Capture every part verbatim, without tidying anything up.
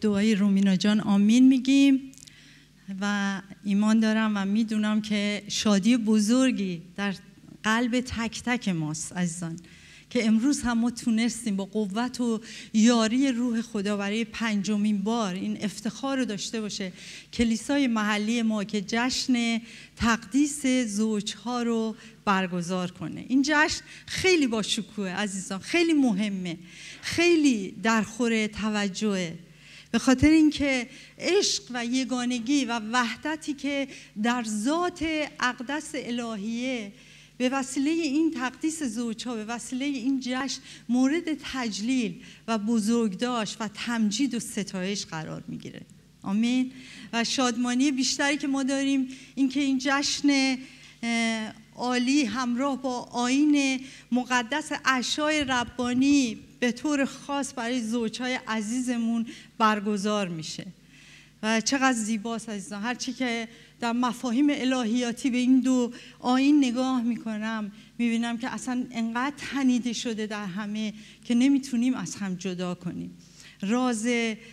دعای رومینا جان آمین میگیم و ایمان دارم و میدونم که شادی بزرگی در قلب تک تک ماست عزیزان، که امروز هم ما تونستیم با قوت و یاری روح خدا برای پنجمین بار این افتخار رو داشته باشه کلیسای محلی ما که جشن تقدیس زوجها رو برگزار کنه. این جشن خیلی با شکوه عزیزان، خیلی مهمه، خیلی درخور توجهه، به خاطر اینکه عشق و یگانگی و وحدتی که در ذات اقدس الهیه به وسیله این تقدیس زوجها، به وسیله این جشن مورد تجلیل و بزرگداشت و تمجید و ستایش قرار میگیره. آمین. و شادمانی بیشتری که ما داریم این که این جشن عالی همراه با آیین مقدس عشای ربانی به طور خاص برای زوجهای عزیزمون برگزار میشه و چقدر زیباست عزیزان. هرچی که در مفاهیم الهیاتی به این دو آیین نگاه میکنم میبینم که اصلا انقدر تنیده شده در همه که نمیتونیم از هم جدا کنیم. راز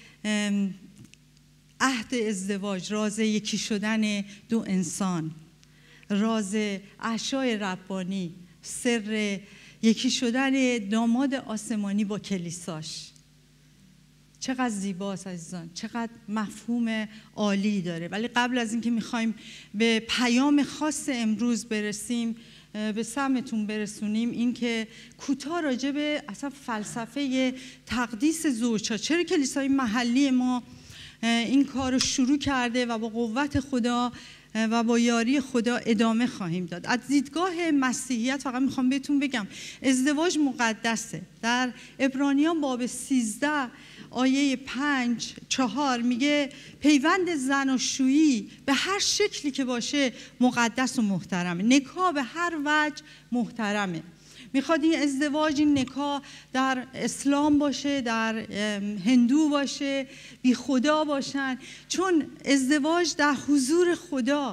عهد ازدواج، راز یکی شدن دو انسان، راز عشای ربانی، سر یکی شدن داماد آسمانی با کلیساش، چقدر زیباست عزیزان، چقدر مفهوم عالی داره. ولی قبل از اینکه میخوایم به پیام خاص امروز برسیم، به سمتون برسونیم، این که کوتاه راجع به اصلا فلسفه تقدیس زوجها، چرا کلیسای محلی ما این کار رو شروع کرده و با قوت خدا و با یاری خدا ادامه خواهیم داد. از دیدگاه مسیحیت فقط میخوام بهتون بگم ازدواج مقدسه. در عبرانیان باب سیزده آیه پنج چهار میگه پیوند زناشویی به هر شکلی که باشه مقدس و محترمه، نکاح به هر وجه محترمه. میخواد این ازدواج، این نکاح در اسلام باشه، در هندو باشه، بی خدا باشن، چون ازدواج در حضور خدا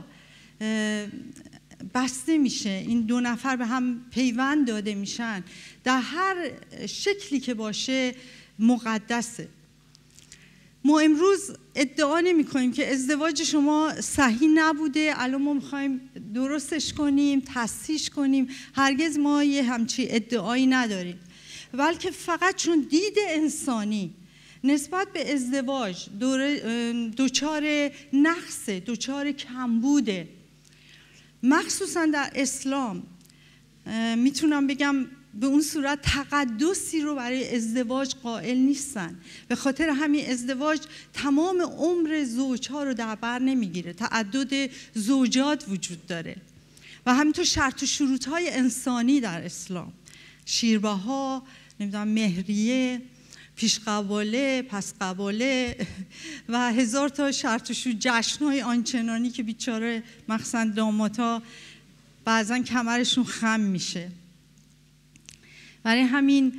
بسته میشه، این دو نفر به هم پیوند داده میشن، در هر شکلی که باشه مقدسه. ما امروز ادعا نمی کنیم که ازدواج شما صحیح نبوده، الان ما میخوایم درستش کنیم، تصحیحش کنیم. هرگز ما یه همچی ادعایی نداریم، بلکه فقط چون دید انسانی نسبت به ازدواج دوچار نقصه، دوچار کمبوده، مخصوصا در اسلام میتونم بگم به اون صورت تقدسی رو برای ازدواج قائل نیستن. به خاطر همین ازدواج تمام عمر زوجها رو در بر نمیگیره، تعدد زوجات وجود داره و همینطور شرط و شروطهای انسانی در اسلام، شیربها، نمیدونم مهریه، پیش قباله، پس قباله و هزار تا شرط و شروط، جشن‌های آنچنانی که بیچاره مخصوصا دامادها بعضا کمرشون خم میشه. برای همین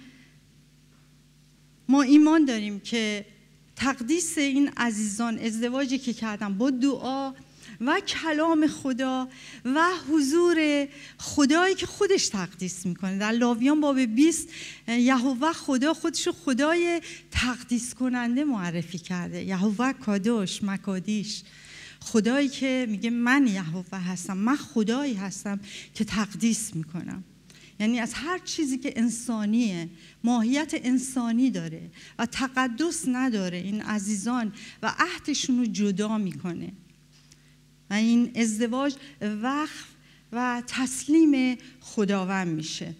ما ایمان داریم که تقدیس این عزیزان، ازدواجی که کردن با دعا و کلام خدا و حضور خدایی که خودش تقدیس میکنه. در لاویان باب بیست یهوه خدا خودشو خدای تقدیس کننده معرفی کرده، یهوه کادوش مکادیش، خدایی که میگه من یهوه هستم، من خدایی هستم که تقدیس میکنم. یعنی از هر چیزی که انسانیه، ماهیت انسانی داره و تقدس نداره، این عزیزان و عهدشون رو جدا میکنه و این ازدواج وقف و تسلیم خداوند میشه.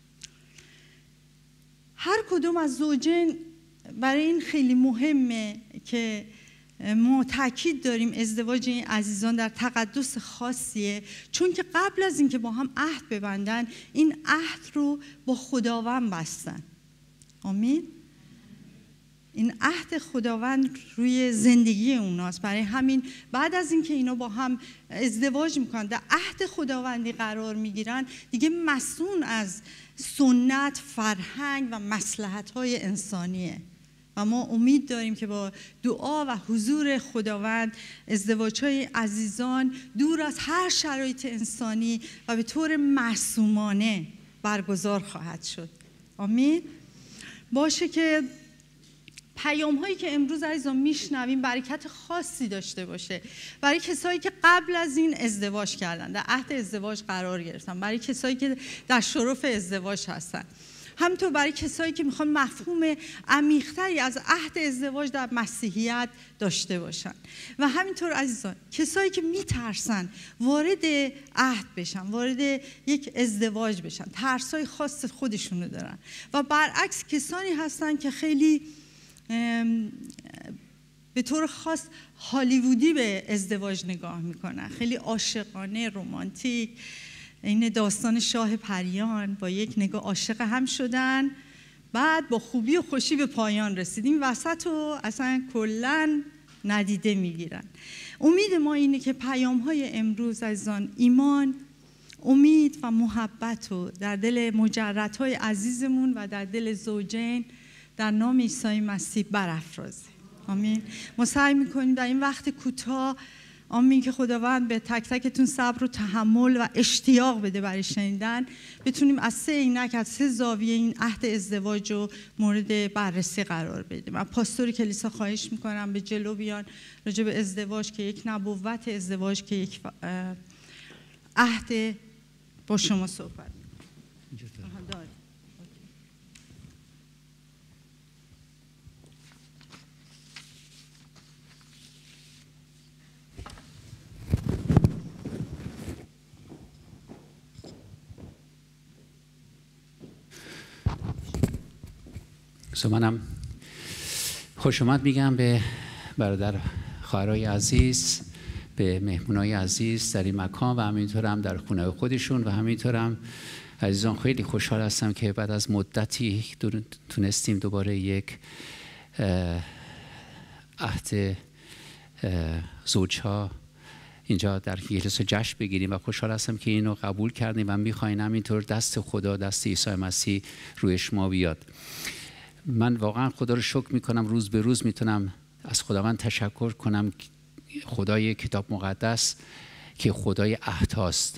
هر کدوم از زوجین برای این خیلی مهمه که ما تاکید داریم ازدواج این عزیزان در تقدس خاصیه، چون که قبل از اینکه با هم عهد ببندن این عهد رو با خداوند بستن. آمین. این عهد خداوند روی زندگی اوناست. برای همین بعد از اینکه اینا با هم ازدواج میکنن، در عهد خداوندی قرار میگیرن، دیگه مسئول از سنت، فرهنگ و مصلحت‌های انسانیه و ما امید داریم که با دعا و حضور خداوند ازدواج‌های عزیزان دور از هر شرایط انسانی و به طور معصومانه برگزار خواهد شد. آمین. باشه که پیام هایی که امروز عزیزان میشنویم برکت خاصی داشته باشه برای کسایی که قبل از این ازدواج کردن، در عهد ازدواج قرار گرفتن، برای کسایی که در شرف ازدواج هستن، همینطور برای کسایی که میخوان مفهوم عمیق‌تری از عهد ازدواج در مسیحیت داشته باشن و همینطور عزیزان کسایی که میترسن وارد عهد بشن، وارد یک ازدواج بشن، ترسای خاص خودشونو دارن و برعکس کسانی هستن که خیلی به طور خاص هالیوودی به ازدواج نگاه میکنن، خیلی عاشقانه، رمانتیک. این داستان شاه پریان، با یک نگاه عاشق هم شدن، بعد با خوبی و خوشی به پایان رسید. این وسط رو اصلا کلاً ندیده میگیرن. امید ما اینه که پیام های امروز عزیزان ایمان، امید و محبت رو در دل مجردهای عزیزمون و در دل زوجین در نام عیسی مسیح برافرازه. آمین. ما سعی میکنیم در این وقت کوتاه، آمین، که خداوند به تک تکتون صبر و تحمل و اشتیاق بده برای شنیدن، بتونیم از سه عینک، از سه زاویه این عهد ازدواج رو مورد بررسی قرار بدیم. من پاستور کلیسا خواهش میکنم به جلو بیان راجع به ازدواج که یک نبوت، ازدواج که یک عهد، با شما صحبت داریم. سو منم خوش آمد میگم به برادر خواهرای عزیز، به مهمونای عزیز در این مکان و همینطور هم در خونه خودشون و همینطور هم عزیزان. خیلی خوشحال هستم که بعد از مدتی تونستیم دوباره یک عهد زوجها اینجا در کلیسا جشن بگیریم و خوشحال هستم که اینو قبول کردیم و میخواین همینطور دست خدا، دست عیسی مسیح روی شما بیاد. من واقعا خدا رو شکر میکنم، روز به روز میتونم از خداوند تشکر کنم، خدای کتاب مقدس که خدای عهد هاست.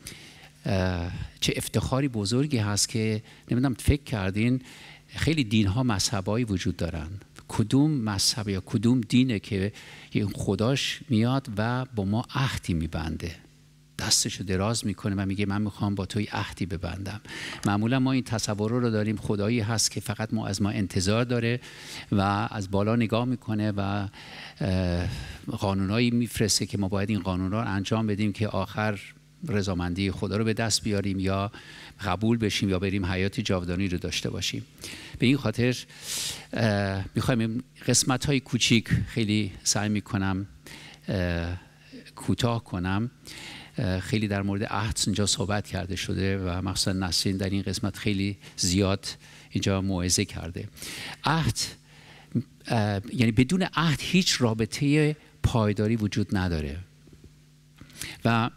چه افتخاری بزرگی هست که نمیدونم فکر کردین خیلی دین ها مذهبایی وجود دارن، کدوم مذهب یا کدوم دینه که خداش میاد و با ما عهدی میبنده، دستشو دراز میکنه و میگه من میخوام با توی عهدی ببندم. معمولا ما این تصور رو داریم خدایی هست که فقط ما از ما انتظار داره و از بالا نگاه میکنه و قانونایی میفرسته که ما باید این قانونا رو انجام بدیم که آخر رضامندی خدا رو به دست بیاریم یا قبول بشیم یا بریم حیات جاودانی رو داشته باشیم. به این خاطر میخوایم قسمت های کوچیک خیلی سعی میکنم کوتاه کنم. خیلی در مورد عهد اینجا صحبت کرده شده و مخصوصا نسرین در این قسمت خیلی زیاد اینجا موعظه کرده. عهد یعنی بدون عهد هیچ رابطه پایداری وجود نداره و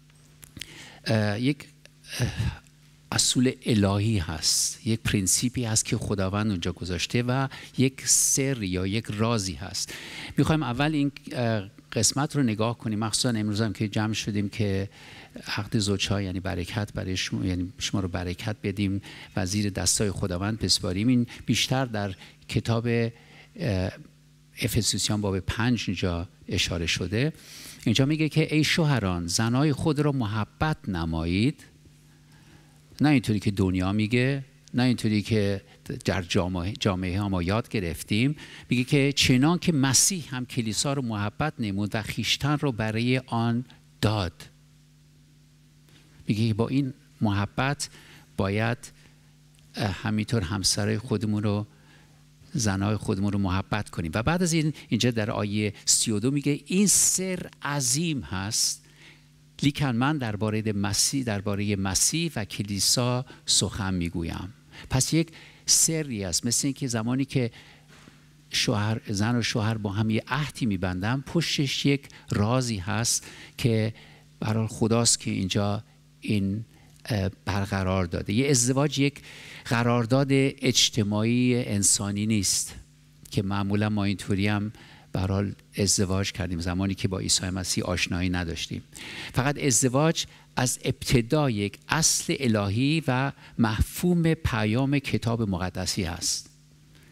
یک اصول الهی هست، یک پرینسیپی هست که خداوند اونجا گذاشته و یک سر یا یک رازی هست. میخوایم اول این قسمت رو نگاه کنیم، مخصوصا امروز هم که جمع شدیم که عقد زوجها یعنی برکت برای شما، یعنی شما رو برکت بدیم و زیر دستای خداوند بسپاریم. این بیشتر در کتاب افسوسیان باب پنج اینجا اشاره شده. اینجا میگه که ای شوهران زنای خود را محبت نمایید، نه اینطوری که دنیا میگه، نه اینطوری که در جامعه, جامعه ها ما یاد گرفتیم. میگه که چنان که مسیح هم کلیسا رو محبت نمود و خویشتن رو برای آن داد. میگه که با این محبت باید همینطور همسرای خودمون رو، زنای خودمون رو محبت کنیم. و بعد از این اینجا در آیه سی و دو میگه این سر عظیم هست، لیکن من درباره مسیح درباره مسیح و کلیسا سخن میگویم. پس یک سری است، مثل اینکه زمانی که شوهر زن و شوهر با هم یه عهدی میبندن، پشتش یک رازی هست که برای خداست که اینجا این برقرار داده. یه ازدواج یک قرارداد اجتماعی انسانی نیست که معمولا ما اینطوری هم برای ازدواج کردیم زمانی که با عیسی مسیح آشنایی نداشتیم. فقط ازدواج از ابتدا یک اصل الهی و مفهوم پیام کتاب مقدسی هست.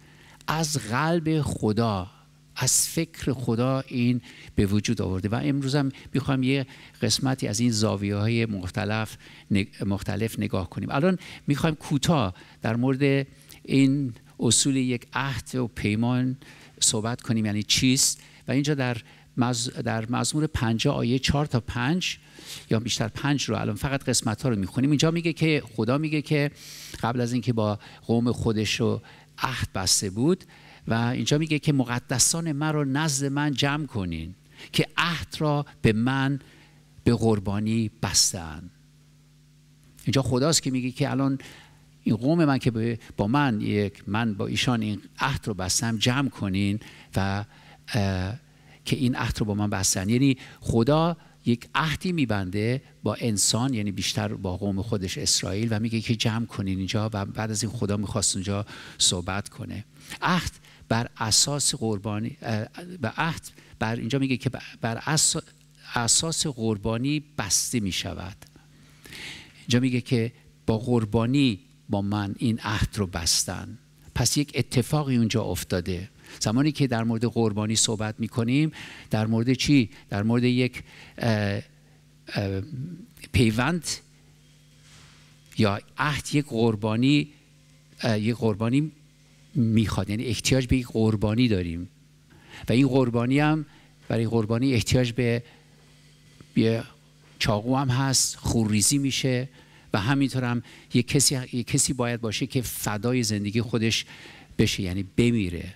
از قلب خدا، از فکر خدا این به وجود آورده. و امروز هم میخوام یه قسمتی از این زاویه های مختلف مختلف نگاه کنیم. الان میخوایم کوتاه در مورد این اصول یک عهد و پیمان صحبت کنیم، یعنی چیست. و اینجا در مز... در مزمور پنجاه آیه چهار تا پنج یا بیشتر پنج رو الان فقط قسمت ها رو میخونیم. اینجا میگه که خدا میگه که قبل از اینکه با قوم خودش رو عهد بسته بود و اینجا میگه که مقدسان من رو نزد من جمع کنین که عهد را به من به قربانی بستن. اینجا خداست که میگه که الان این قوم من که با من یک من با ایشان این عهد رو بستم جمع کنین و که این عهد رو با من بستن. یعنی خدا یک عهدی میبنده با انسان، یعنی بیشتر با قوم خودش اسرائیل، و میگه که جمع کنین اینجا. و بعد از این خدا میخواست اونجا صحبت کنه. عهد بر اساس قربانی و عهد بر اینجا میگه که بر اساس قربانی بسته میشود. اینجا میگه که با قربانی با من این عهد رو بستن. پس یک اتفاقی اونجا افتاده. زمانی که در مورد قربانی صحبت میکنیم، در مورد چی؟ در مورد یک اه اه پیوند یا عهد، یک قربانی یک قربانی میخواد، یعنی احتیاج به یک قربانی داریم و این قربانی هم برای قربانی احتیاج به یه چاقو هم هست، خونریزی میشه و همینطور هم یک کسی یک کسی باید باشه که فدای زندگی خودش بشه، یعنی بمیره.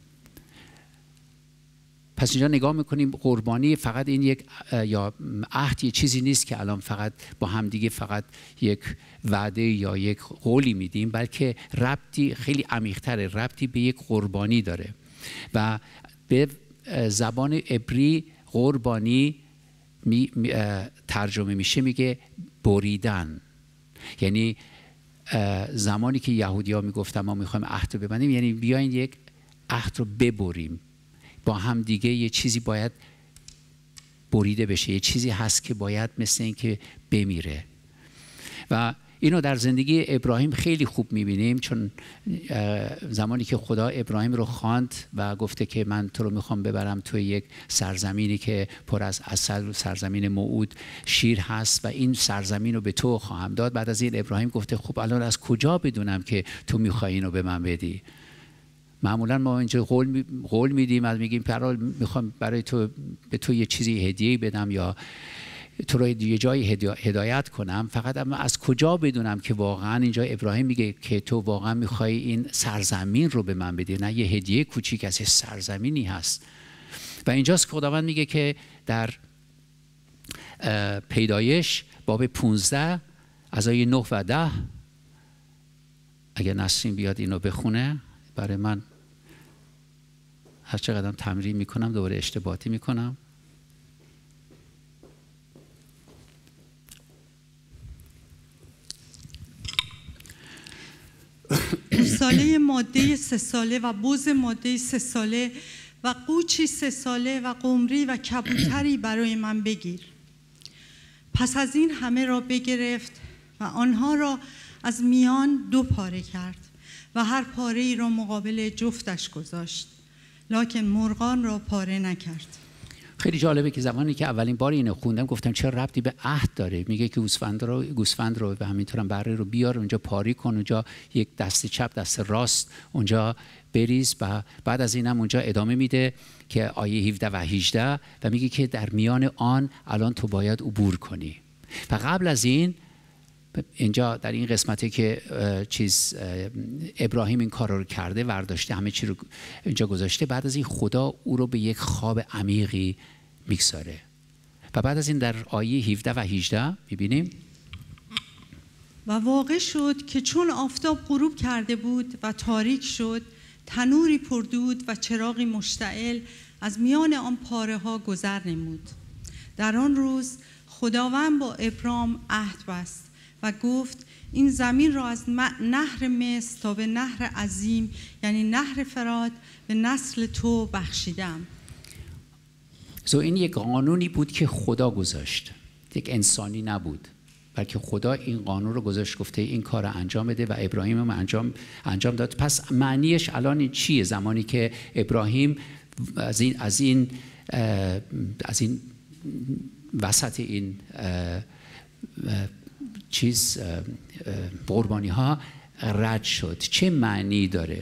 پس اینجا نگاه میکنیم قربانی فقط این یک یا عهد یه چیزی نیست که الان فقط با همدیگه فقط یک وعده یا یک قولی میدیم، بلکه ربطی خیلی عمیق‌تره، ربطی به یک قربانی داره. و به زبان عبری قربانی می ترجمه میشه، میگه بریدن. یعنی زمانی که یهودی‌ها میگفتن ما میخوایم عهد رو ببندیم، یعنی بیاین یک عهد رو ببریم با هم دیگه. یه چیزی باید بریده بشه، یه چیزی هست که باید مثل این که بمیره. و اینو در زندگی ابراهیم خیلی خوب میبینیم، چون زمانی که خدا ابراهیم رو خواند و گفته که من تو رو میخوام ببرم توی یک سرزمینی که پر از عسل، سرزمین موعود شیر هست و این سرزمین رو به تو خواهم داد. بعد از این ابراهیم گفته خب الان از کجا بدونم که تو میخوای اینو به من بدی؟ معمولا ما اینجا قول می قول میدیم، از میگیم پرال میخوام برای تو به تو یه چیزی هدیه بدم یا تو رو یه جایی هدایت کنم، فقط اما از کجا بدونم که واقعا اینجا ابراهیم میگه که تو واقعا میخوای این سرزمین رو به من بدی، نه یه هدیه کوچیک از یه سرزمینی هست. و اینجاست که خداوند میگه که در پیدایش باب پونزده از آیه نه و ده، اگر نسرین بیاد اینو بخونه برای من، هر چقدر تمرین میکنم دوباره اشتباهی میکنم. گوساله ماده سه ساله و بز ماده سه ساله و قوچی سه ساله و قمری و کبوتری برای من بگیر. پس از این همه را بگرفت و آنها را از میان دو پاره کرد و هر پاره ای را مقابل جفتش گذاشت، لکن مرغان را پاره نکرد. خیلی جالبه که زمانی که اولین بار اینو خوندم گفتم چه ربطی به عهد داره؟ میگه که گوسفند رو گوسفند رو و همینطور هم بره رو بیار اونجا پاری کن، اونجا یک دست چپ دست راست اونجا بریز. و بعد از اینم اونجا ادامه میده که آیه هفده و هجده و میگه که در میان آن الان تو باید عبور کنی. و قبل از این اینجا در این قسمتی که چیز ابراهیم این کار رو کرده، ورداشته همه چی رو اینجا گذاشته، بعد از این خدا او رو به یک خواب عمیقی میگذاره. و بعد از این در آیه هفده و هجده میبینیم و واقع شد که چون آفتاب غروب کرده بود و تاریک شد، تنوری پردود و چراغی مشتعل از میان آن پاره ها گذر نمود. در آن روز خداوند با ابرام عهد بست و گفت این زمین را از نهر مصر تا به نهر عظیم یعنی نهر فرات به نسل تو بخشیدم. so این یک قانونی بود که خدا گذاشت، یک انسانی نبود. بلکه خدا این قانون رو گذاشت، گفته این کار رو انجام بده و ابراهیم هم انجام انجام داد. پس معنیش الان چیه؟ زمانی که ابراهیم از این از این از این وسط این چیز قربانی ها رد شد، چه معنی داره؟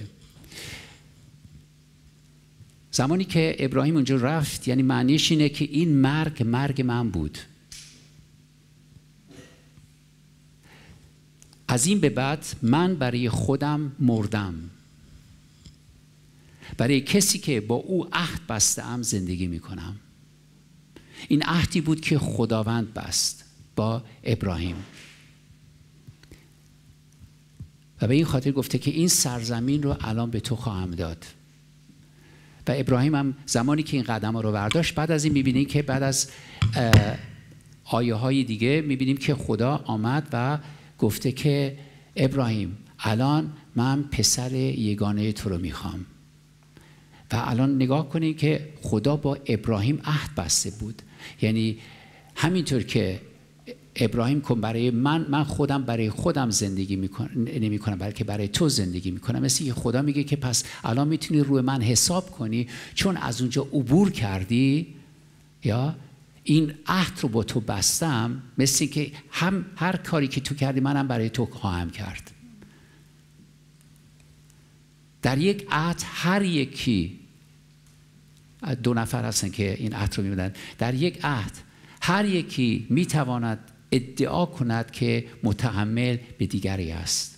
زمانی که ابراهیم اونجا رفت، یعنی معنیش اینه که این مرگ مرگ من بود. از این به بعد من برای خودم مردم، برای کسی که با او عهد بستم زندگی میکنم. این عهدی بود که خداوند بست با ابراهیم و به این خاطر گفته که این سرزمین رو الان به تو خواهم داد. و ابراهیم هم زمانی که این قدم ها رو برداشت، بعد از این میبینیم که بعد از آیه های دیگه میبینیم که خدا آمد و گفته که ابراهیم الان من پسر یگانه تو رو میخوام. و الان نگاه کنید که خدا با ابراهیم عهد بسته بود، یعنی همینطور که ابراهیم کن برای من، من خودم برای خودم زندگی نمی کنم بلکه برای تو زندگی میکنم. مثل که خدا میگه که پس الان میتونی روی من حساب کنی، چون از اونجا عبور کردی، یا این عهد رو با تو بستم، مثل که هم هر کاری که تو کردی منم برای تو خواهم کرد. در یک عهد هر یکی، دو نفر هستن که این عهد رو میبینن، در یک عهد هر یکی میتواند ادعا کند که متحمل به دیگری است.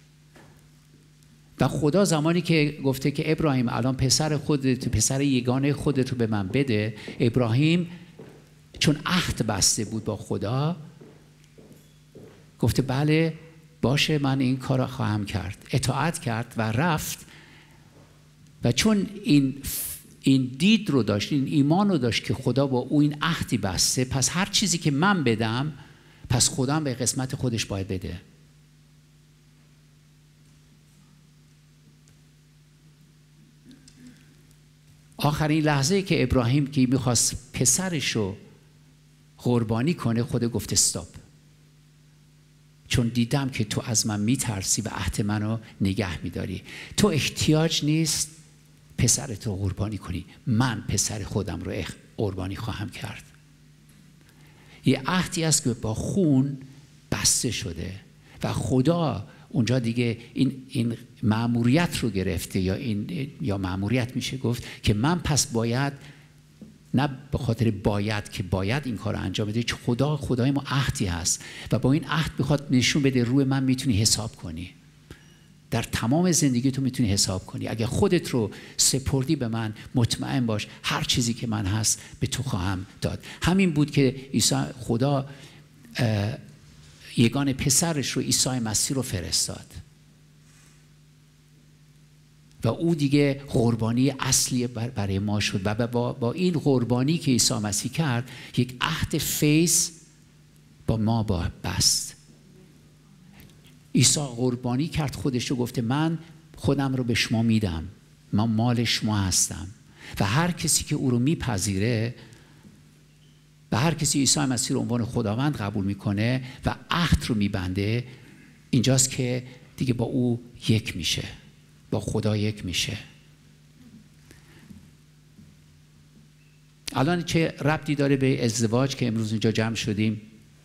و خدا زمانی که گفته که ابراهیم الان پسر خودت، پسر یگانه خودت رو به من بده، ابراهیم چون عهد بسته بود با خدا گفته بله باشه من این کار رو خواهم کرد، اطاعت کرد و رفت. و چون این این دید رو داشت، این ایمان رو داشت که خدا با او این عهدی بسته، پس هر چیزی که من بدم پس خدا هم به قسمت خودش باید بده. آخرین لحظه که ابراهیم که میخواست پسرش رو قربانی کنه، خدا گفت استاپ، چون دیدم که تو از من میترسی و عهد منو نگه میداری. تو احتیاج نیست پسرت رو قربانی کنی، من پسر خودم رو قربانی خواهم کرد. یه عهدی است که با خون بسته شده و خدا اونجا دیگه این این مأموریت رو گرفته، یا این یا مأموریت میشه گفت که من پس باید، نه به خاطر باید که باید این کار رو انجام بده، چون خدا خدای ما عهدی هست و با این عهد میخواد نشون بده روی من میتونی حساب کنی، در تمام زندگی تو میتونی حساب کنی. اگر خودت رو سپردی به من، مطمئن باش هر چیزی که من هست به تو خواهم داد. همین بود که عیسی خدا یگانه پسرش رو، عیسی مسیح رو فرستاد و او دیگه قربانی اصلی برای ما شد و با, با این قربانی که عیسی مسیح کرد یک عهد فیض با ما با بست. عیسی قربانی کرد خودش رو، گفته من خودم رو به شما میدم، من مال شما هستم و هر کسی که او رو میپذیره و هر کسی عیسی مسیح رو عنوان خداوند قبول میکنه و عهد رو میبنده، اینجاست که دیگه با او یک میشه، با خدا یک میشه. الان چه ربطی داره به ازدواج که امروز اینجا جمع شدیم؟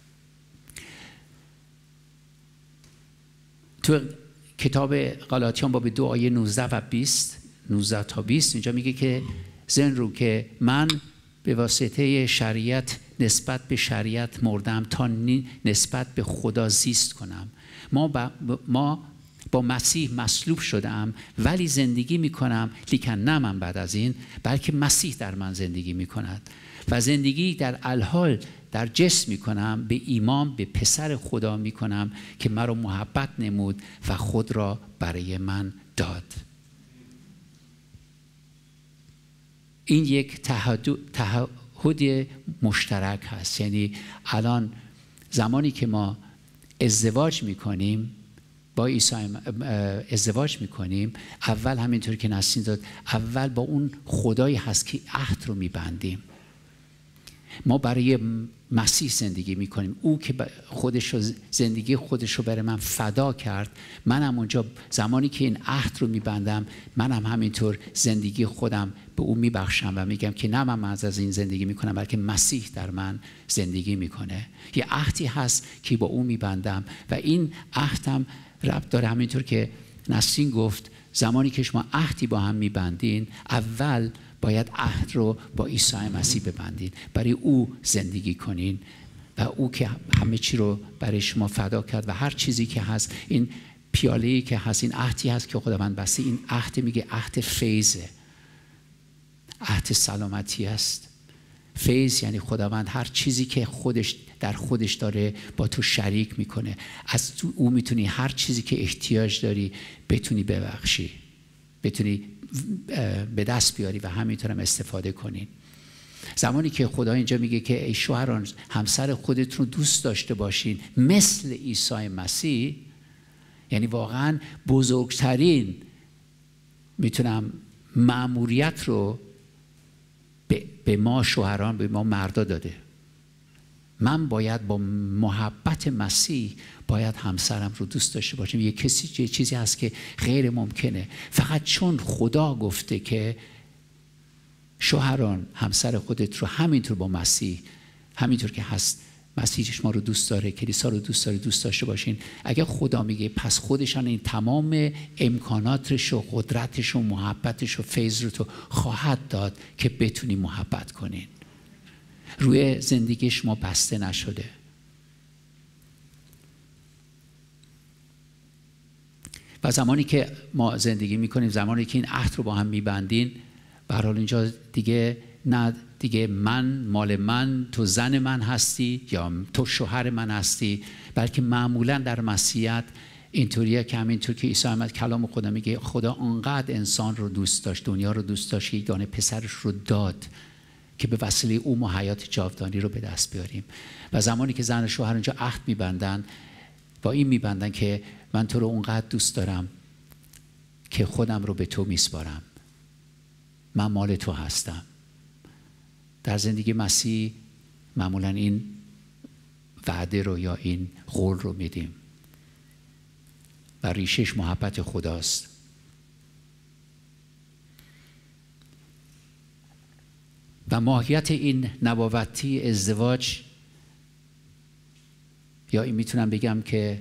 تو کتاب غلاطیان باب دو آیه نوزده و بیست، نوزده تا بیست اینجا میگه که زن رو که من به واسطه شریعت نسبت به شریعت مردم تا نسبت به خدا زیست کنم. ما با, ما با مسیح مصلوب شدم ولی زندگی میکنم، لیکن نه من بعد از این، بلکه مسیح در من زندگی میکند و زندگی در الحال در جسم میکنم به ایمان به پسر خدا میکنم که مرا محبت نمود و خود را برای من داد. این یک تعهد مشترک هست. یعنی الان زمانی که ما ازدواج میکنیم، با عیسی ازدواج میکنیم، اول همینطور که نسیم داد، اول با اون خدایی هست که عهد رو میبندیم. ما برای مسیح زندگی میکنیم. او که خودش رو زندگی خودش رو برای من فدا کرد، منم اونجا زمانی که این عهد رو میبندم، منم همینطور زندگی خودم به او میبخشم و میگم که نه من از این زندگی میکنم، بلکه مسیح در من زندگی میکنه. یه عهدی هست که با او میبندم و این عهدم ربط داره، همینطور که نسرین گفت، زمانی که شما عهدی با هم میبندین، اول باید عهد رو با عیسی مسیح ببندین، برای او زندگی کنین و او که همه چی رو برای شما فدا کرد و هر چیزی که هست، این پیاله‌ای که هست، این عهدی هست که خداوند بسته. این عهد میگه عهد فیضه، عهد سلامتی است. فیض یعنی خداوند هر چیزی که خودش در خودش داره با تو شریک میکنه. از تو او میتونی هر چیزی که احتیاج داری بتونی ببخشی، بتونی به دست بیاری و همینطور هم استفاده کنین. زمانی که خدا اینجا میگه که ای شوهران همسر خودتون رو دوست داشته باشین مثل عیسی مسیح، یعنی واقعا بزرگترین میتونم مأموریت رو به ما شوهران، به ما مردا داده. من باید با محبت مسیح باید همسرم رو دوست داشته باشم. یه کسی یه چیزی هست که غیر ممکنه، فقط چون خدا گفته که شوهران همسر خودت رو همینطور با مسیح، همینطور که هست مسیح شما رو دوست داره، کلیسا رو دوست داره، دوست داشته باشین. اگر خدا میگه پس خودشان این تمام امکاناتش و قدرتش و محبتش و فیض رو تو خواهد داد که بتونی محبت کنین. روی زندگی شما بسته نشده. و زمانی که ما زندگی میکنیم، زمانی که این عهد رو با هم میبندین، به هر حال اینجا دیگه نه دیگه من مال من، تو زن من هستی یا تو شوهر من هستی، بلکه معمولا در مسیحیت اینطوریه که همینطور که عیسی مسیح کلام خدا میگه خدا آنقدر انسان رو دوست داشت، دنیا رو دوست داشت، یگانه پسرش رو داد که به وسیله او ما حیات جاودانی رو به دست بیاریم. و زمانی که زن و شوهر اینجا عهد میبندن، با این میبندن که من تو رو اونقدر دوست دارم که خودم رو به تو میسپارم، من مال تو هستم. در زندگی مسیح معمولا این وعده رو یا این قول رو میدیم و ریشش محبت خداست. و ماهیت این نبوتی ازدواج، یا این میتونم بگم که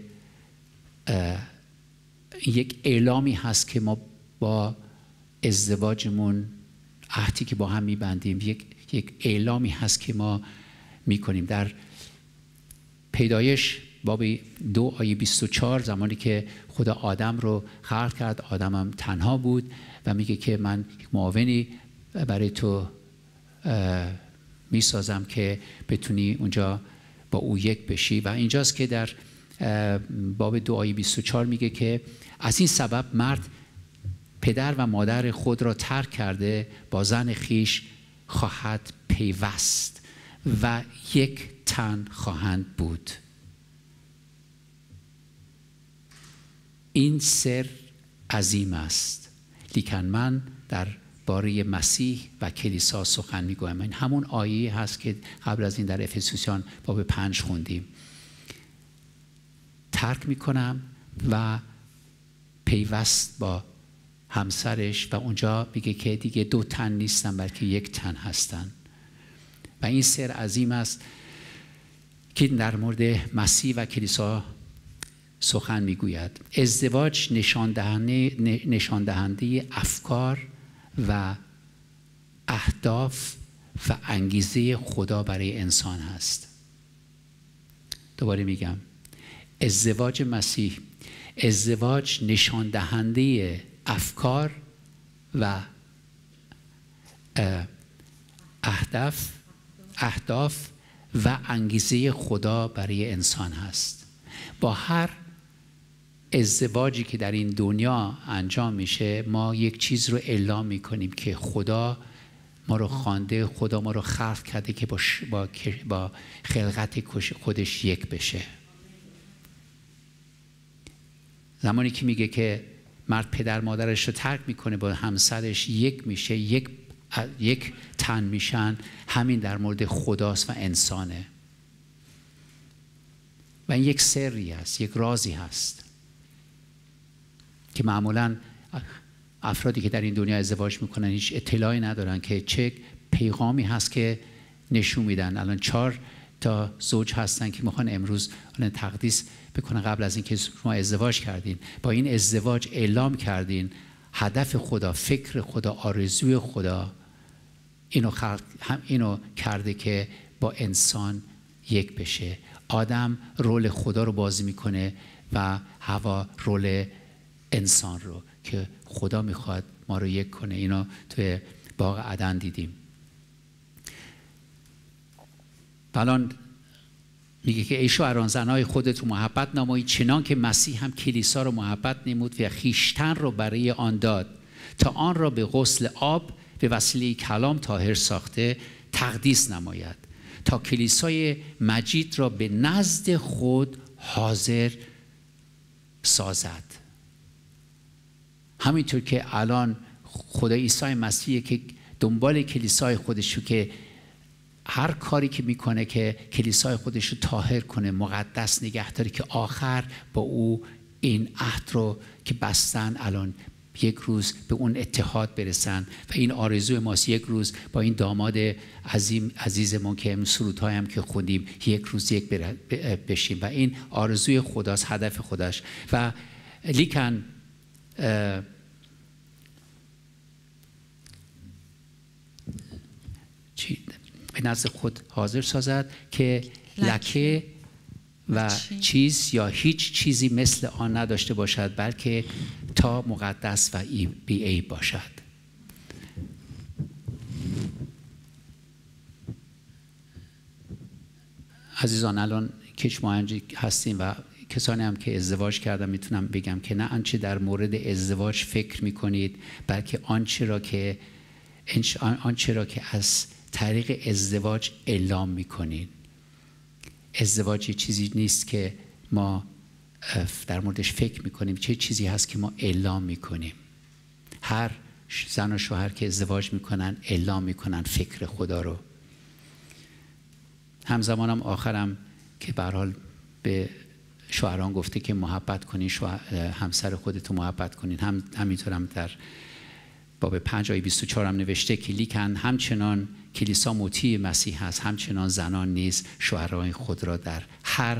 یک اعلامی هست که ما با ازدواجمون، عهدی که با هم میبندیم، یک یک اعلامی هست که ما میکنیم. در پیدایش باب دو آیه بیست و چهار، زمانی که خدا آدم رو خلق کرد، آدم هم تنها بود و میگه که من یک معاونی برای تو میسازم که بتونی اونجا با او یک بشی. و اینجاست که در باب دو آیه بیست و چهار میگه که از این سبب مرد پدر و مادر خود را ترک کرده با زن خیش خواهد پیوست و یک تن خواهند بود. این سر عظیم است، لیکن من در باره مسیح و کلیسا سخن میگویم. این همون آیه هست که قبل از این در افسوسیان باب پنج خوندیم. ترک میکنم و پیوست با همسرش و اونجا میگه که دیگه دو تن نیستن بلکه یک تن هستن. و این سر عظیم است که در مورد مسیح و کلیسا سخن میگوید. ازدواج نشان دهنده نشان دهنده افکار و اهداف و انگیزه خدا برای انسان هست. دوباره میگم، ازدواج مسیح، ازدواج نشان دهنده افکار و اهداف اهداف و انگیزه خدا برای انسان هست. با هر ازدواجی که در این دنیا انجام میشه، ما یک چیز رو اعلام میکنیم که خدا ما رو خوانده، خدا ما رو خلق کرده که با, با, با خلقت خودش یک بشه. زمانی که میگه که مرد پدر مادرش رو ترک میکنه با همسرش یک میشه، یک یک تن میشن، همین در مورد خداست و انسانه. و این یک سری هست، یک رازی هست که معمولا افرادی که در این دنیا ازدواج میکنن هیچ اطلاعی ندارن که چه پیغامی هست که نشون میدن. الان چهار تا زوج هستن که میخوان امروز الان تقدیس بکنن قبل از اینکه شما ازدواج کردین. با این ازدواج اعلام کردین هدف خدا، فکر خدا، آرزوی خدا اینو خلق هم اینو کرده که با انسان یک بشه. آدم رول خدا رو بازی میکنه و هوا رول انسان رو که خدا میخواد ما رو یک کنه. اینو توی باغ عدن دیدیم. الان میگه که ای شوهران زنای خودت رو محبت نمایید چنان که مسیح هم کلیسا رو محبت نمود و خویشتن رو برای آن داد تا آن را به غسل آب به وسیله کلام طاهر ساخته تقدیس نماید تا کلیسای مجید را به نزد خود حاضر سازد. همینطور که الان خدا عیسی مسیح که دنبال کلیسای خودشو که هر کاری که میکنه که کلیسای خودش رو طاهر کنه، مقدس نگه داره که آخر با او این عهد رو که بستن الان یک روز به اون اتحاد برسن. و این آرزوی ماست یک روز با این داماد عظیم عزیزمون که امروز سرودهای هم که خوندیم یک روز یک بشیم و این آرزوی خداست، هدف خداش. و لیکن چی به نزد خود حاضر سازد که لکه و چیز یا هیچ چیزی مثل آن نداشته باشد بلکه تا مقدس و بی عیب باشد. عزیزان الان که شما هستیم و کسانی هم که ازدواج کردن میتونم بگم که نه آنچه در مورد ازدواج فکر میکنید بلکه آنچه را که آنچه را که از طریق ازدواج اعلام میکنین. ازدواج چیزی نیست که ما در موردش فکر میکنیم، چه چیزی هست که ما اعلام میکنیم. هر زن و شوهر که ازدواج میکنن اعلام میکنن فکر خدا رو. همزمانم آخرم که به هر حال به شوهران گفته که محبت کنین، همسر خودتو محبت کنین. هم همینطورم در باب پنج آیه بیست و چهار هم نوشته که لیکن همچنان کلیسا مطیع مسیح است، همچنان زنان نیز شوهران خود را در هر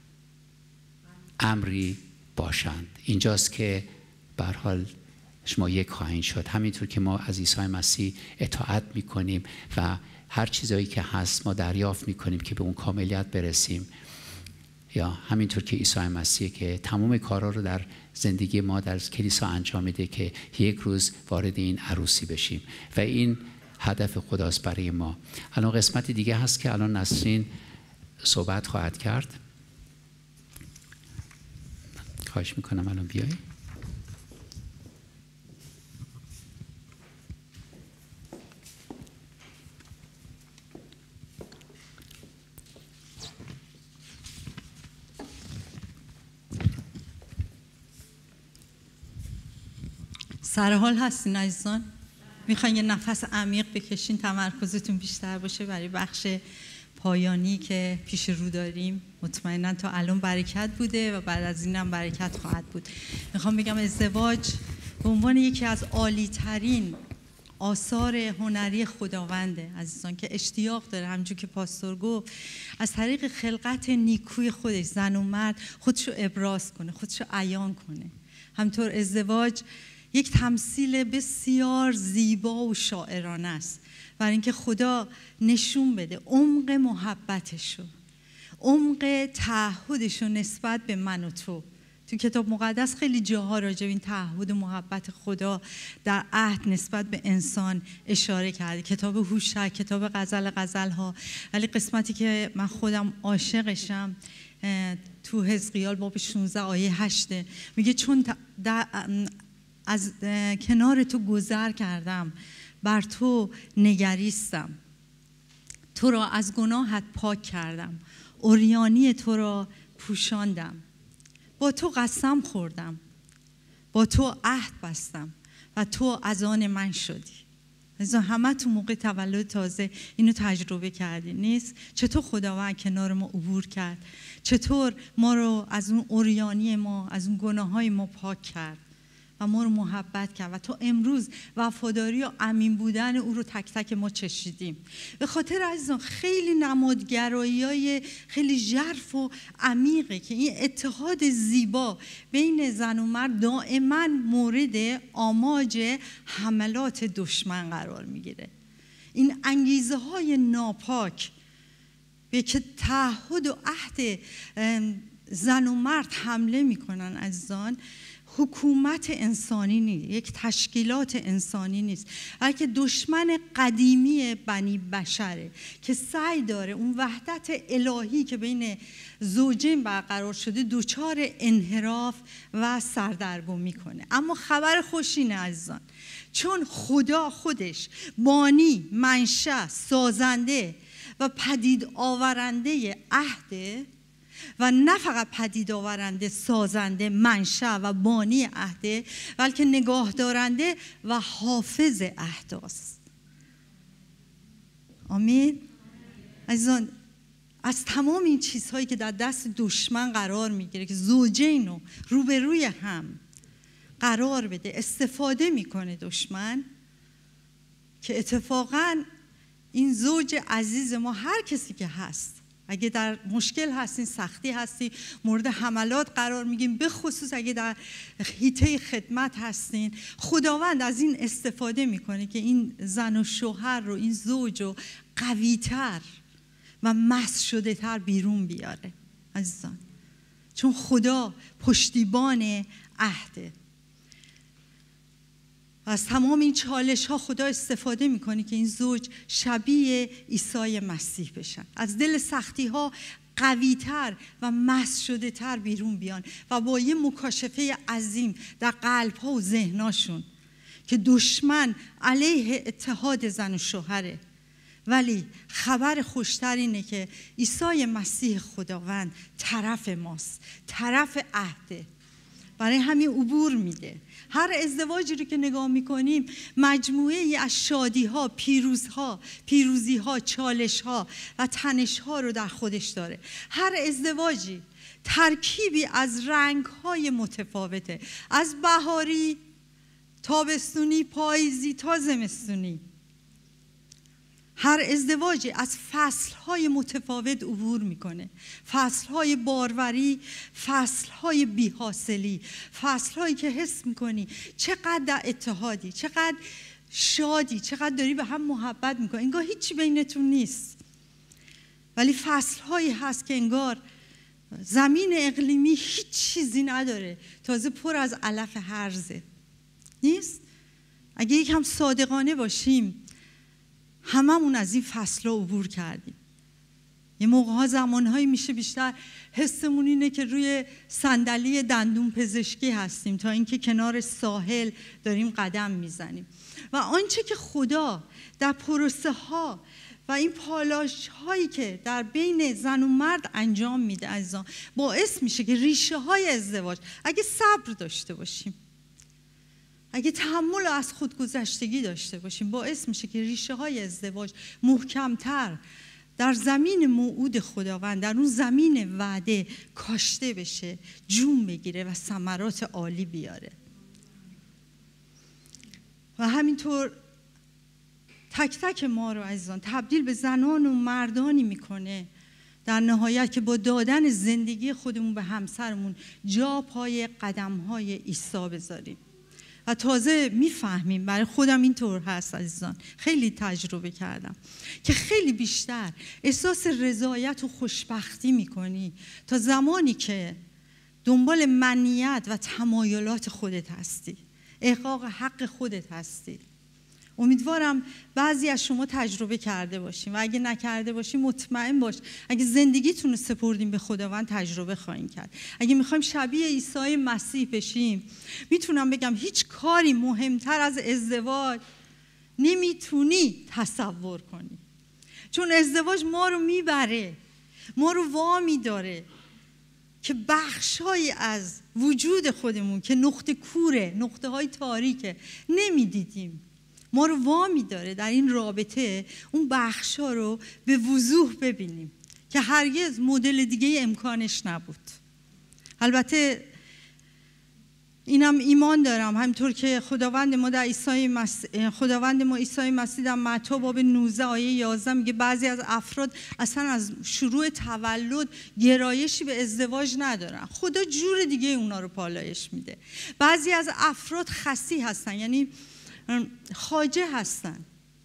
امری باشند. اینجاست که به هر حال شما یک خواهید شد. همینطور که ما از عیسی مسیح اطاعت میکنیم و هر چیزایی که هست ما دریافت میکنیم که به اون کاملیت برسیم، یا همینطور که عیسی مسیح که تمام کارا رو در زندگی ما در کلیسا انجام میده که یک روز وارد این عروسی بشیم و این هدف خداست برای ما. الان قسمت دیگه هست که الان نسرین صحبت خواهد کرد. خواهش میکنم الان بیایی. سرحال هستین عزیزان؟ میخواین یه نفس عمیق بکشین، تمرکزتون بیشتر باشه برای بخش پایانی که پیش رو داریم. مطمئنا تا الان برکت بوده و بعد از اینم برکت خواهد بود. میخوام بگم ازدواج به عنوان یکی از عالی ترین آثار هنری خداونده عزیزان که اشتیاق داره، همونجور که پاستور گفت، از طریق خلقت نیکوی خودش زن و مرد خودشو ابراز کنه، خودشو عیان کنه. همطور ازدواج یک تمثیل بسیار زیبا و شاعرانه است برای اینکه خدا نشون بده عمق محبتشو، عمق تعهدشو نسبت به من و تو. تو کتاب مقدس خیلی جاها راجع به این تعهد و محبت خدا در عهد نسبت به انسان اشاره کرده. کتاب هوشع، کتاب غزل غزل‌ها. ولی قسمتی که من خودم عاشقشم تو حزقیال باب شانزده آیه هشت میگه چون از کنار تو گذر کردم، بر تو نگریستم، تو را از گناهت پاک کردم، عریانی تو را پوشاندم، با تو قسم خوردم، با تو عهد بستم و تو از آن من شدی. از همه تو موقع تولد تازه اینو تجربه کردی نیست؟ چطور خداوند کنار ما عبور کرد، چطور ما رو از اون عریانی ما، از اون گناههای ما پاک کرد و ما رو محبت کرد و تا امروز وفاداری و امین بودن او رو تک تک ما چشیدیم. به خاطر عزیزان خیلی نمادگرایی‌های خیلی ژرف و عمیقه که این اتحاد زیبا بین زن و مرد دائما مورد آماج حملات دشمن قرار میگیره. این انگیزه های ناپاک به که تعهد و عهد زن و مرد حمله میکنن عزیزان، حکومت انسانی نیست، یک تشکیلات انسانی نیست، بلکه دشمن قدیمی بنی بشره که سعی داره اون وحدت الهی که بین زوجین برقرار شده دچار انحراف و سردرگم میکنه. اما خبر خوش اینه عزیزان، چون خدا خودش بانی، منشأ، سازنده و پدید آورنده عهده و نه فقط پدید آورنده، سازنده، منشأ و بانی عهده، بلکه نگاه دارنده و حافظ عهد است. آمین. عزیزان از تمام این چیزهایی که در دست دشمن قرار میگیره که زوجین رو روبروی هم قرار بده استفاده میکنه دشمن، که اتفاقا این زوج عزیز ما هر کسی که هست اگه در مشکل هستین، سختی هستی، مورد حملات قرار میگیم، به خصوص اگه در حیطه خدمت هستین، خداوند از این استفاده میکنه که این زن و شوهر رو، این زوج رو قوی‌تر و مس شده تر بیرون بیاره عزیزان، چون خدا پشتیبان عهده. از تمام این چالش ها خدا استفاده میکنه که این زوج شبیه عیسی مسیح بشن، از دل سختی ها قوی تر و مس شده تر بیرون بیان و با یه مکاشفه عظیم در قلب ها و ذهناشون که دشمن علیه اتحاد زن و شوهره. ولی خبر خوشتر اینه که عیسی مسیح خداوند طرف ماست، طرف عهده، برای همین عبور میده. هر ازدواجی رو که نگاه میکنیم مجموعه ای از شادی ها، پیروزها، پیروزی ها، چالش ها و تنش ها رو در خودش داره. هر ازدواجی ترکیبی از رنگ های متفاوته، از بهاری، تابستونی، پاییزی تا زمستونی. هر ازدواجی از فصلهای متفاوت عبور میکنه، فصلهای باروری، فصلهای بی‌حاصلی، فصلهایی که حس میکنی چقدر در اتحادی، چقدر شادی، چقدر داری به هم محبت میکنی، انگار هیچی بینتون نیست. ولی فصلهایی هست که انگار زمین اقلیمی هیچ چیزی نداره، تازه پر از علف هرزه نیست. اگه یکم صادقانه باشیم هممون از این فصل‌ها عبور کردیم. یه موقع‌ها زمان‌هایی میشه بیشتر حسمون اینه که روی صندلی دندون پزشکی هستیم تا اینکه کنار ساحل داریم قدم میزنیم و آنچه که خدا در پروسه ها و این پالاش هایی که در بین زن و مرد انجام میده عزیزان باعث میشه که ریشه های ازدواج، اگه صبر داشته باشیم، اگه تحمل از خودگذشتگی داشته باشیم، باعث میشه که ریشه های ازدواج محکمتر در زمین موعود خداوند، در اون زمین وعده کاشته بشه، جون بگیره و ثمرات عالی بیاره. و همینطور تک تک ما رو عزیزان تبدیل به زنان و مردانی میکنه در نهایت که با دادن زندگی خودمون به همسرمون جا پای قدم‌های عیسی بذاریم. و تازه میفهمیم، برای خودم اینطور هست عزیزان، خیلی تجربه کردم که خیلی بیشتر احساس رضایت و خوشبختی میکنی تا زمانی که دنبال منیت و تمایلات خودت هستی، احقاق حق خودت هستی. امیدوارم بعضی از شما تجربه کرده باشیم و اگه نکرده باشیم مطمئن باش اگه زندگیتون رو سپردیم به خداوند تجربه خواهیم کرد. اگه میخوایم شبیه عیسی مسیح بشیم، میتونم بگم هیچ کاری مهمتر از ازدواج نمیتونی تصور کنی، چون ازدواج ما رو میبره، ما رو وامی داره که بخشایی از وجود خودمون که نقطه کوره، نقطه های تاریکه، نمیدیدیم، ما رو وامی داره در این رابطه اون بخشا رو به وضوح ببینیم که هرگز مدل دیگه امکانش نبود. البته اینم ایمان دارم همینطور که خداوند ما در عیسی مسیح خداوند ما عیسی مسیح در متی باب نوزده آیه یازده میگه بعضی از افراد اصلا از شروع تولد گرایشی به ازدواج ندارن، خدا جور دیگه اونا رو پالایش میده. بعضی از افراد خسی هستن، یعنی خواجه هستن.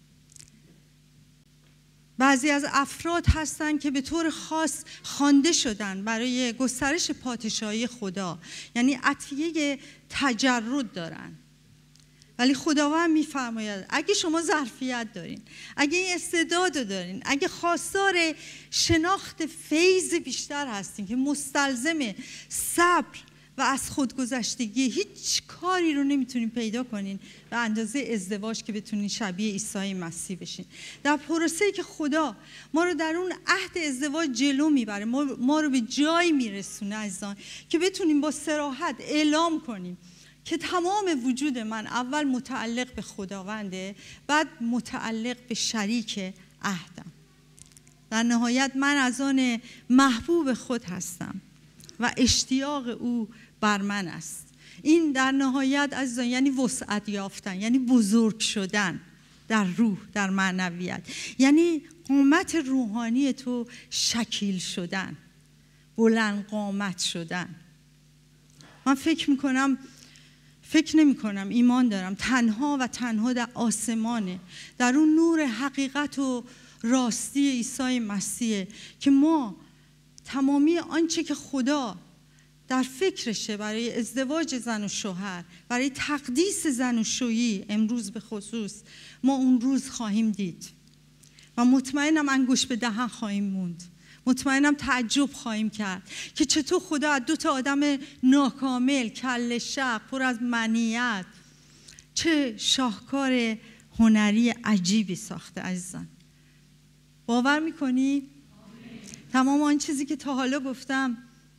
بعضی از افراد هستن که به طور خاص خوانده شدن برای گسترش پادشاهی خدا، یعنی عطیه تجرد دارن. ولی خداوند میفرماید اگه شما ظرفیت دارین، اگه این استعداد رو دارین، اگه خواستار شناخت فیض بیشتر هستین که مستلزم صبر و از خودگذشتگی، هیچ کاری رو نمیتونین پیدا کنین به اندازه ازدواج که بتونین شبیه عیسی مسیح بشین. در پروسه‌ای که خدا ما رو در اون عهد ازدواج جلو میبره، ما, ما رو به جایی میرسونه عزیزان که بتونیم با صراحت اعلام کنیم که تمام وجود من اول متعلق به خداونده، بعد متعلق به شریک عهدم. در نهایت من از آن محبوب خود هستم و اشتیاق او بر من است. این در نهایت عزیزان یعنی وسعت یافتن، یعنی بزرگ شدن در روح، در معنویت، یعنی قامت روحانی تو شکیل شدن، بلند قامت شدن. من فکر میکنم فکر نمی کنم ایمان دارم تنها و تنها در آسمانه، در اون نور حقیقت و راستی عیسی مسیح که ما تمامی آنچه که خدا در فکرشه برای ازدواج زن و شوهر، برای تقدیس زن و شویی امروز به خصوص، ما اون روز خواهیم دید و مطمئنم انگشت به دهن خواهیم موند، مطمئنم تعجب خواهیم کرد که چطور خدا از دو تا آدم ناکامل، کله شق، پر از منیت، چه شاهکار هنری عجیبی ساخته. عزیزان باور میکنی؟ تمام آن چیزی که تا حالا گفتم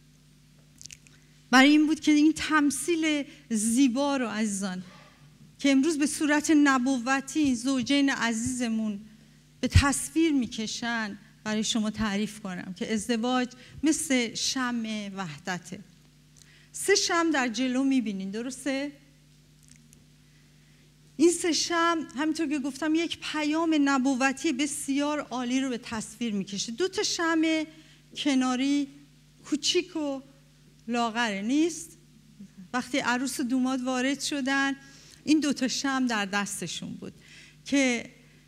برای این بود که این تمثیل زیبا رو عزیزان که امروز به صورت نبوتی زوجین عزیزمون به تصویر میکشن برای شما تعریف کنم که ازدواج مثل شمع وحدته. سه شمع در جلو میبینین، درسته؟ این سه شمع همینطور که گفتم یک پیام نبوتی بسیار عالی رو به تصویر میکشه. دو تا شمع کناری کوچیک و لاغره، نیست؟ وقتی عروس و دوماد وارد شدن این دو تا شمع در دستشون بود که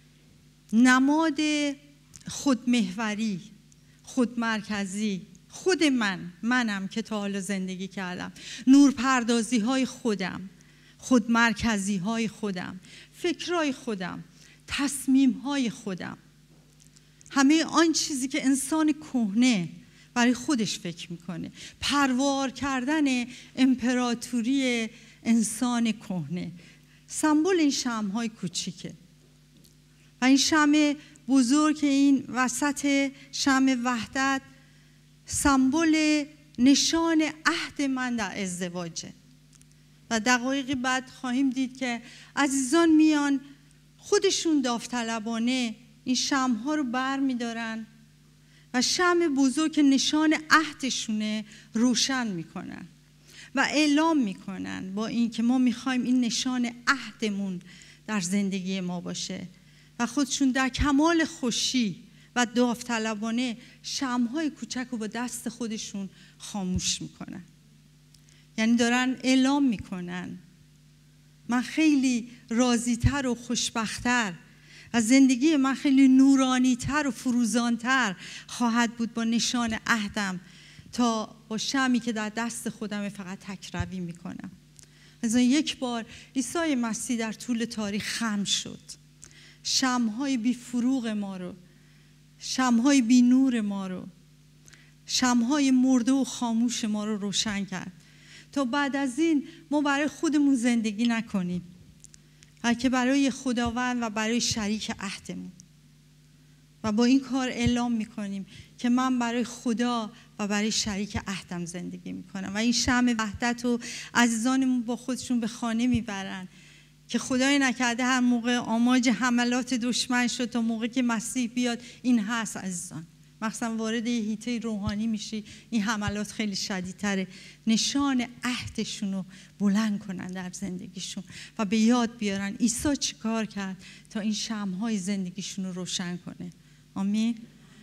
نماد خودمحوری، خودمرکزی، خود من، منم که تا حالا زندگی کردم، نورپردازی های خودم، خودمرکزی های خودم، فکرهای خودم، تصمیم های خودم، همه آن چیزی که انسان کهنه برای خودش فکر میکنه، پروار کردن امپراتوری انسان کهنه، سمبل این شمع‌های کوچیکه. و این شمع بزرگ که این وسط شمع وحدت سمبل نشان عهد من در ازدواجه. و دقایق بعد خواهیم دید که عزیزان میان خودشون داوطلبانه این شمع‌ها رو بر می‌دارن و شمع بزرگ که نشان عهدشونه روشن میکنن و اعلام میکنن با این که ما میخوایم این نشان عهدمون در زندگی ما باشه و خودشون در کمال خوشی و داوطلبانه شمع‌های کوچک رو با دست خودشون خاموش میکنن. یعنی دارن اعلام میکنن من خیلی راضی‌تر و خوشبخت‌تر و زندگی من خیلی نورانی‌تر و فروزان‌تر خواهد بود با نشان عهدم تا با شمعی که در دست خودم فقط تکروی میکنم. از یک بار عیسی مسیح در طول تاریخ خم شد، شمع‌های بی فروغ ما رو، شمع‌های بی نور ما رو، شمع‌های مرده و خاموش ما رو روشن کرد تا بعد از این ما برای خودمون زندگی نکنیم بلکه برای خداوند و برای شریک عهدمون. و با این کار اعلام میکنیم که من برای خدا و برای شریک عهدم زندگی میکنم. و این شمع وحدت و عزیزانمون با خودشون به خانه میبرن که خدای نکرده هر موقع آماج حملات دشمن شد تا موقع که مسیح بیاد این هست عزیزان. مخصوصا وارد یه حیطه روحانی میشی این حملات خیلی شدیدتره. نشان عهدشون رو بلند کنن در زندگیشون و به یاد بیارن عیسی چی کار کرد تا این شمعهای زندگیشون رو روشن کنه. آمین.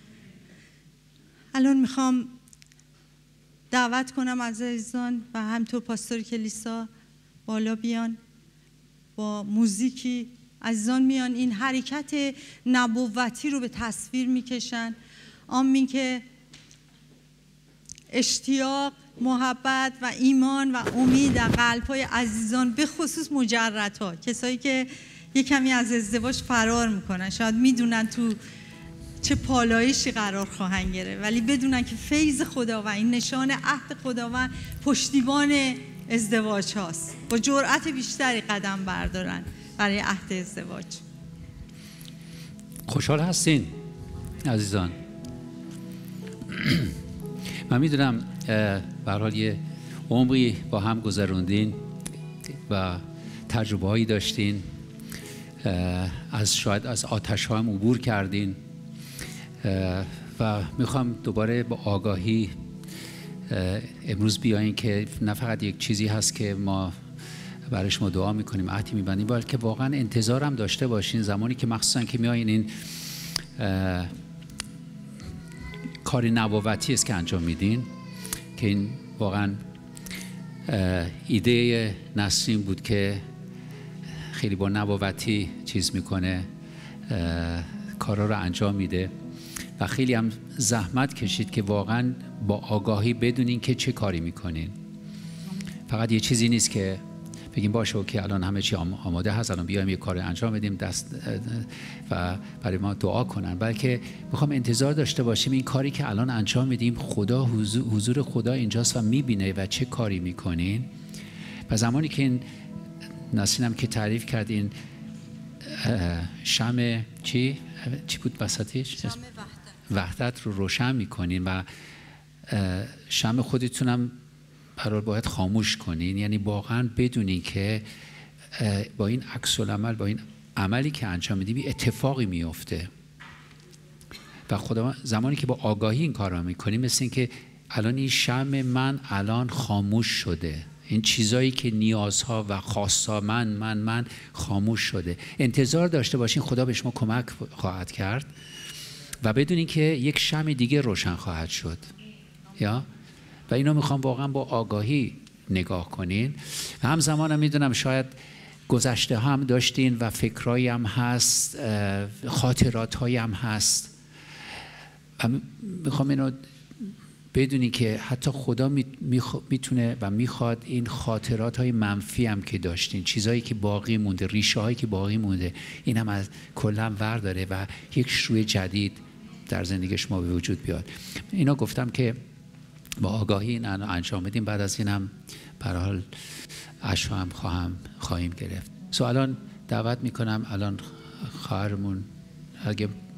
الان میخوام دعوت کنم از عزیزان و همطور پاستور کلیسا بالا بیان با موزیکی. عزیزان میان این حرکت نبوتی رو به تصویر میکشن. آمین که اشتیاق، محبت و ایمان و امید در قلب‌های عزیزان، به خصوص مجردها، کسایی که یک کمی از ازدواج فرار میکنن، شاید میدونن تو چه پالایشی قرار خواهند گرفت، ولی بدونن که فیض خدا و این نشان عهد خداوند پشتیبان ازدواج هاست. با جرأت بیشتری قدم بردارن برای عهد ازدواج. خوشحال هستین عزیزان؟ من میدونم به هر حال یه عمری با هم گذروندین و تجربه هایی داشتین، از شاید از آتش ها هم عبور کردین و میخوام دوباره با آگاهی امروز بیاییم که نه فقط یک چیزی هست که ما برای شما دعا میکنیم، عهدی میبندیم، بلکه واقعا انتظار هم داشته باشین زمانی که مخصوصا که میایین این کار نبوتی است که انجام میدین، که این واقعا ایده نسرین بود که خیلی با نبوتی چیز میکنه، کارا رو انجام میده و خیلی هم زحمت کشید که واقعا با آگاهی بدونین که چه کاری میکنین. فقط یه چیزی نیست که بگیم باشه که الان همه چی آماده هست، الان بیایم یه کار انجام بدیم دست و برای ما دعا کنن، بلکه میخوام انتظار داشته باشیم این کاری که الان انجام میدیم خدا، حضور خدا اینجاست و میبینه و چه کاری میکنین. و زمانی که این نسرینم که تعریف کرد این شمع چی چی بود وسطش؟ شمع وحدت. وحدت رو روشن میکنین و شمع خودتونم قرار باید خاموش کنین، یعنی واقعا بدونین که با این عکس العمل، با این عملی که انجام میدیم اتفاقی میفته و خدا زمانی که با آگاهی این کار رو میکنیم مثل این که الان این شمع من الان خاموش شده، این چیزایی که نیازها و خواستها من من من خاموش شده. انتظار داشته باشین خدا به شما کمک خواهد کرد و بدونین که یک شمع دیگه روشن خواهد شد. یا و اینو میخوام واقعا با آگاهی نگاه کنین. و همزمان هم میدونم شاید گذشته هم داشتین و فکرایی هم هست، خاطرات هایی هم هست و میخوام اینو بدونین که حتی خدا میتونه و میخواد این خاطرات های منفی هم که داشتین، چیزهایی که باقی مونده، ریشه هایی که باقی مونده، این هم از کلا ورداره و یک شروع جدید در زندگی شما به وجود بیاد. اینا گفتم که با آگاهی این انجام بدیم. بعد از اینم به هر حال عشا هم خواهم خواهیم گرفت. سو الان دعوت میکنم، الان خواهرمون اگه